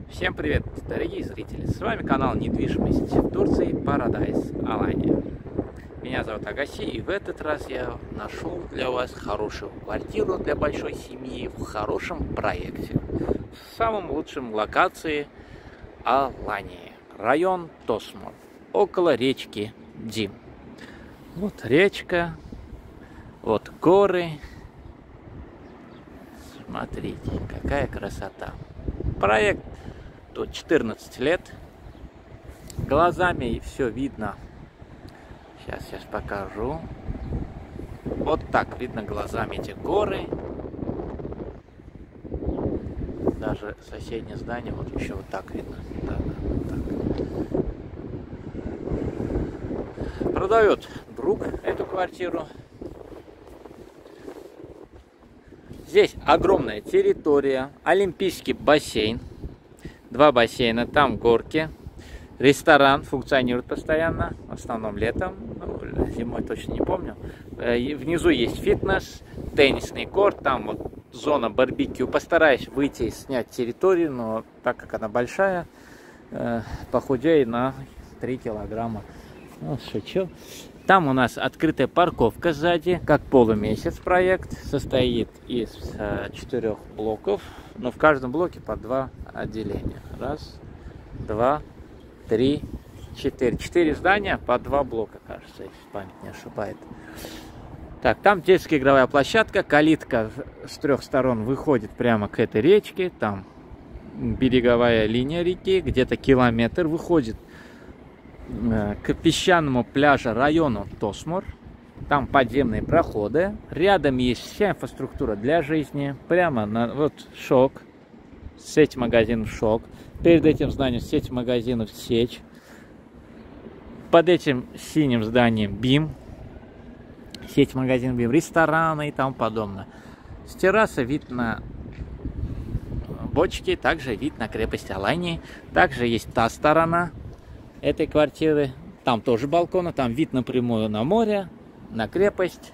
Всем привет, дорогие зрители! С вами канал «Недвижимость в Турции Paradise Alanya». Меня зовут Агаси, и в этот раз я нашел для вас хорошую квартиру для большой семьи в хорошем проекте. В самом лучшем локации Алании. Район Тосмор, около речки Дим. Вот речка, вот горы. Смотрите, какая красота. Проект тут 14 лет. Глазами все видно. Сейчас покажу. Вот так видно глазами эти горы. Даже соседнее здание вот еще вот так видно. Да, вот так. Продает друг эту квартиру. Здесь огромная территория, олимпийский бассейн, 2 бассейна, там горки, ресторан функционирует постоянно, в основном летом, зимой точно не помню. Внизу есть фитнес, теннисный корт, там вот зона барбекю. Постараюсь выйти и снять территорию, но так как она большая, похудею на 3 килограмма. Ну, шучу. Там у нас открытая парковка сзади, как полумесяц проект, состоит из 4 блоков, но в каждом блоке по 2 отделения. Раз, два, три, 4. 4 здания по 2 блока, кажется, если память не ошибает. Так, там детская игровая площадка, калитка с 3 сторон выходит прямо к этой речке, там береговая линия реки, где-то километр выходит к песчаному пляжу району Тосмор. Там подземные проходы. Рядом есть вся инфраструктура для жизни. Прямо на вот ШОК. Сеть магазинов ШОК. Перед этим зданием сеть магазинов Сеть. Под этим синим зданием БИМ. Сеть магазинов БИМ. Рестораны и тому подобное. С террасы вид на бочки. Также вид на крепость Алании. Также есть та сторона этой квартиры, там тоже балконы, там вид напрямую на море, на крепость.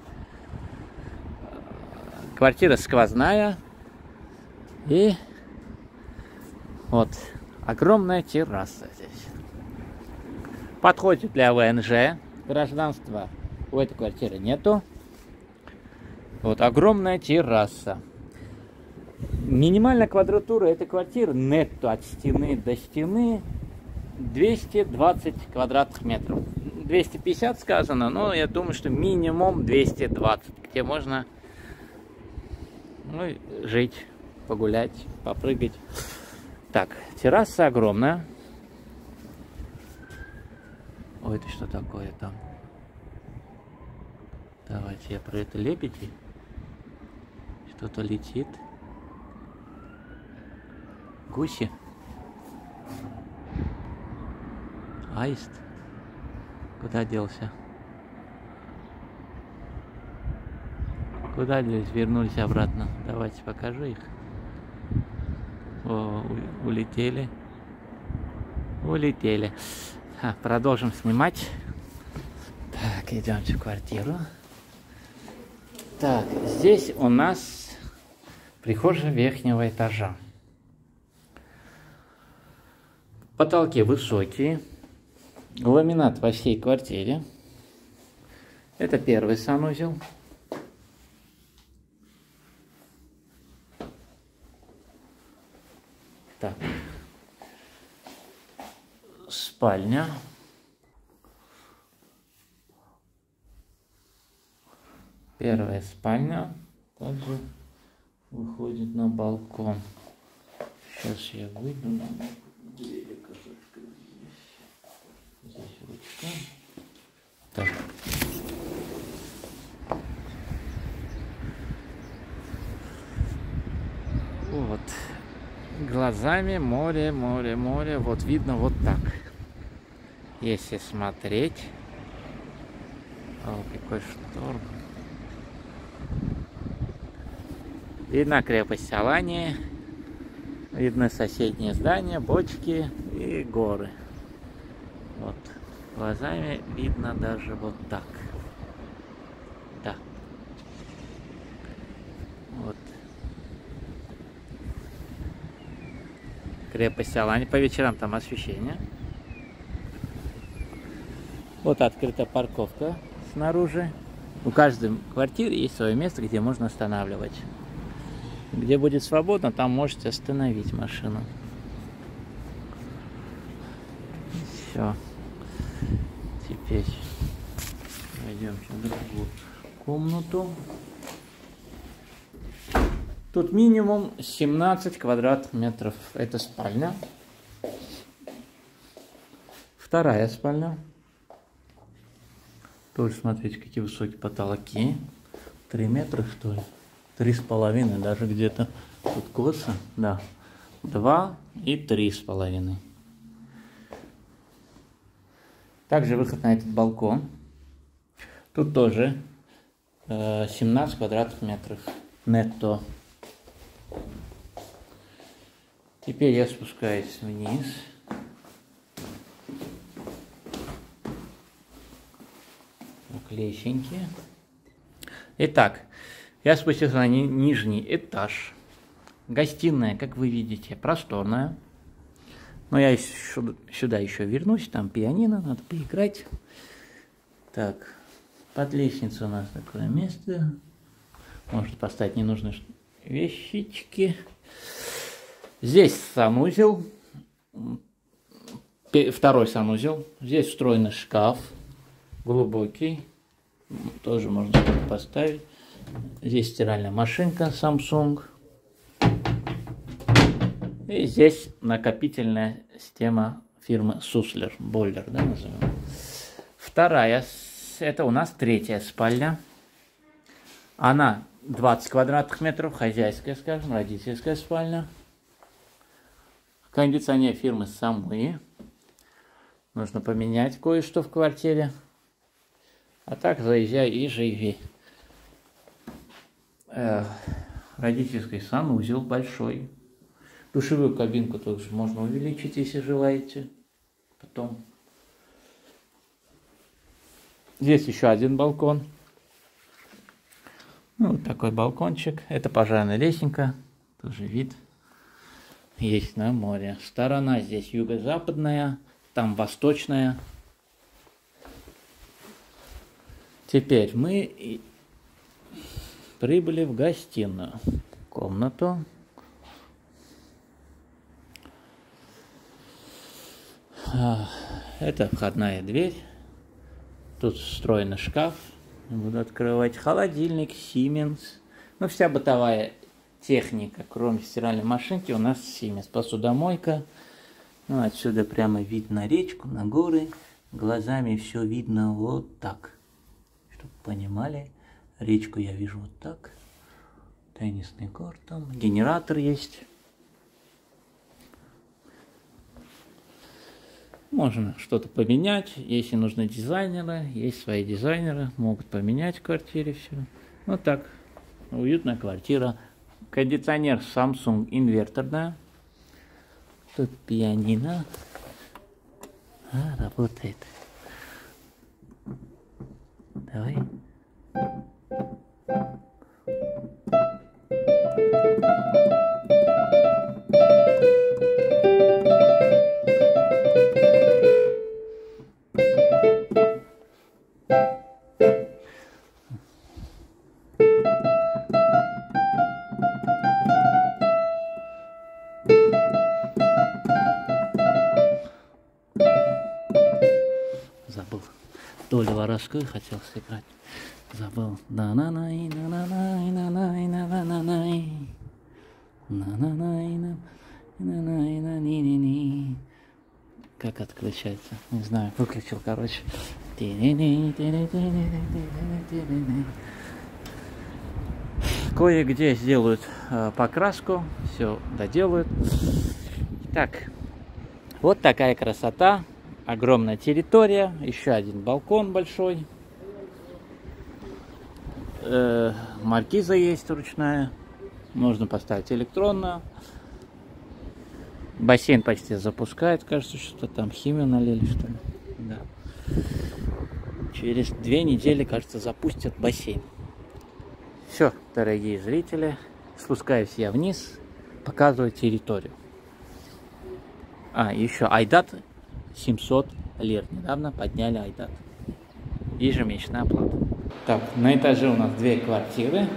Квартира сквозная. И вот огромная терраса здесь. Подходит для ВНЖ. Гражданства у этой квартиры нету. Вот огромная терраса. Минимальная квадратура этой квартиры нетто от стены до стены 220 квадратных метров. 250 сказано, но я думаю, что минимум 220, где можно жить, погулять, попрыгать. Так, терраса огромная. Ой, это что такое там? Давайте я про это лебеди. Что-то летит. Гуси. Аист? Куда делся? Куда делись? Вернулись обратно. Давайте покажу их. О, улетели. Улетели. Продолжим снимать. Так, идемте в квартиру. Так, здесь у нас прихожая верхнего этажа. Потолки высокие. Ламинат во всей квартире. Это первый санузел. Так. Спальня. Первая спальня также выходит на балкон. Сейчас я выйду. Здесь ручка. Так. Вот. Глазами море, море, море. Вот видно вот так. Если смотреть. О, какой шторм. Видна крепость Алании. Видны соседние здания, бочки и горы. Вот. Глазами видно даже вот так. Да. Вот. крепости Алания. По вечерам там освещение. Вот открыта парковка снаружи. У каждой квартиры есть свое место, где можно останавливать. Где будет свободно, там можете остановить машину. Все. Теперь пойдем в другую комнату. Тут минимум 17 квадратных метров. Это спальня. Вторая спальня. Тоже смотрите, какие высокие потолки. 3 метра, что ли? 3,5 даже где-то. Тут косо. Да. 2 и 3,5. Также выход на этот балкон. Тут тоже 17 квадратных метров нетто. Теперь я спускаюсь вниз. Так, лесенки. Итак, я спустился на нижний этаж. Гостиная, как вы видите, просторная. Но я сюда еще вернусь. Там пианино, надо поиграть. Так, под лестницей у нас такое место. Можно поставить ненужные вещички. Здесь санузел. Второй санузел. Здесь встроенный шкаф. Глубокий. Тоже можно поставить. Здесь стиральная машинка Samsung. И здесь накопительная система фирмы Суслер. Бойлер, да, назовем. Вторая. Это у нас третья спальня. Она 20 квадратных метров. Хозяйская, скажем, родительская спальня. Кондиционер фирмы Samui. Нужно поменять кое-что в квартире. А так заезжай и живи. Родительский санузел большой. Душевую кабинку тоже можно увеличить, если желаете. Потом. Здесь еще один балкон. Ну, вот такой балкончик. Это пожарная лесенка. Тоже вид есть на море. Сторона здесь юго-западная, там восточная. Теперь мы прибыли в гостиную комнату. Это входная дверь. Тут встроенный шкаф. Буду открывать. Холодильник, Siemens. Ну, вся бытовая техника, кроме стиральной машинки, у нас Siemens. Посудомойка. Ну, отсюда прямо видно речку, на горы. Глазами все видно вот так. Чтобы понимали, речку я вижу вот так. Теннисный корт там. Генератор есть. Можно что-то поменять, если нужны дизайнеры, есть свои дизайнеры, могут поменять в квартире все. Вот так, уютная квартира. Кондиционер Samsung инверторная. Тут пианино. Работает. Давай. Забыл. Долю воровскую хотел сыграть. Забыл. На-на-най, на-на-най, на-най, на-на-най. На-на-най, на-на-най, на-ни-ни-ни. Как отключается? Не знаю. Выключил, короче. Кое-где сделают покраску. Все доделают. Так. Вот такая красота. Огромная территория, еще один балкон большой. Маркиза есть ручная. Можно поставить электронную. Бассейн почти запускает. Кажется, что там химию налили, что ли. Да. Через 2 недели, кажется, запустят бассейн. Все, дорогие зрители. Спускаюсь я вниз. Показываю территорию. А, еще Айдат 700 лир. Недавно подняли Айдат. Ежемесячная оплата. Так, на этаже у нас 2 квартиры.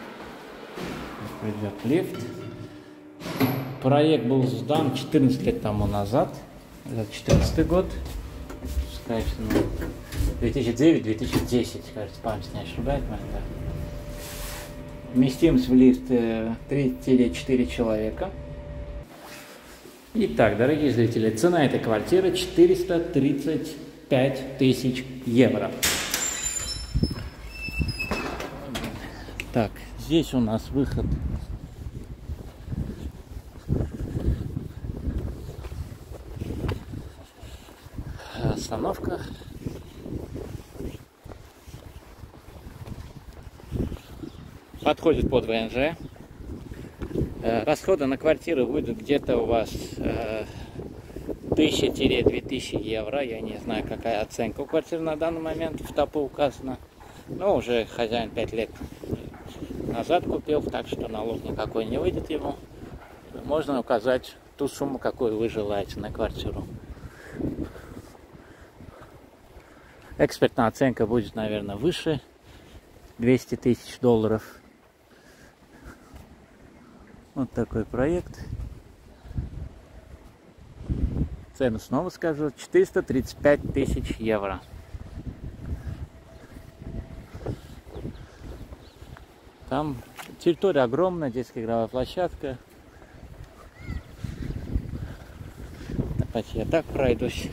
Идет лифт. Проект был сдан 14 лет тому назад. Это 2014 год. Кажется, 2009-2010, кажется, память не ошибает. Да. Вместимость в лифт 3-4 человека. Итак, дорогие зрители, цена этой квартиры 435 тысяч евро. Так, здесь у нас выход. Остановка. Подходит под ВНЖ. Расходы на квартиру выйдут где-то у вас 1000-2000 евро. Я не знаю, какая оценка у квартиры на данный момент в ТАПу указана. Но уже хозяин 5 лет назад купил, так что налог никакой не выйдет ему. Можно указать ту сумму, какую вы желаете на квартиру. Экспертная оценка будет, наверное, выше 200 тысяч долларов. Вот такой проект. Цену снова скажу. 435 тысяч евро. Там территория огромная, детская игровая площадка. Давайте я так пройдусь.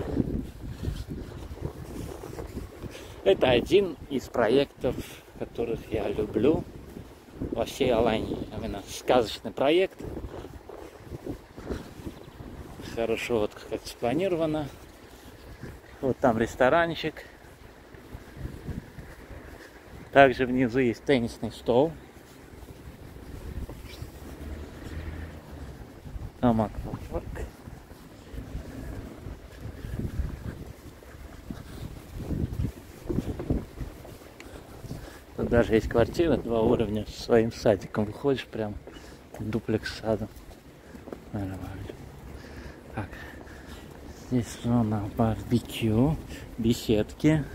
Это один из проектов, которых я люблю во всей Алании. Именно сказочный проект. Хорошо вот как спланировано. Вот там ресторанчик. Также внизу есть теннисный стол. Там аквапарк. Тут даже есть квартира, 2 уровня со своим садиком. Выходишь прям в дуплекс сада. Нормально. Так. Здесь зона барбекю, беседки.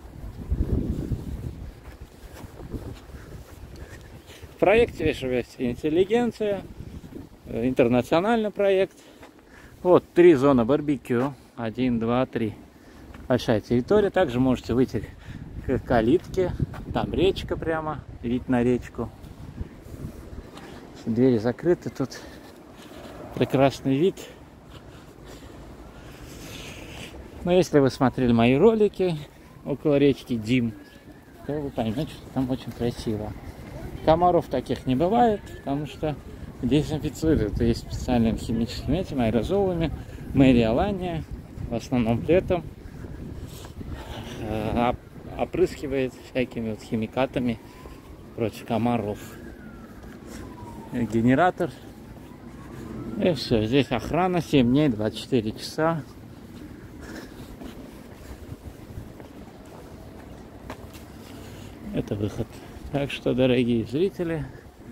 В проекте живет интеллигенция, интернациональный проект. Вот 3 зоны барбекю. 1, 2, 3. Большая территория. Также можете выйти к калитке. Там речка прямо, вид на речку. Двери закрыты, тут прекрасный вид. Но если вы смотрели мои ролики около речки Дим, то вы поймете, что там очень красиво. Комаров таких не бывает, потому что дезинфицируют. Есть специальными химическими этими аэрозолами. Мэрия Алания в основном летом опрыскивает всякими вот химикатами против комаров. Генератор. И все. Здесь охрана 7 дней, 24 часа. Это выход. Так что, дорогие зрители,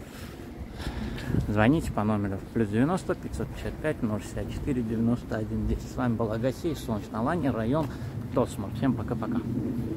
звоните по номеру +90 555 064 91 10. С вами был Агасий, Солнечная Алания, район Тосмо. Всем пока-пока.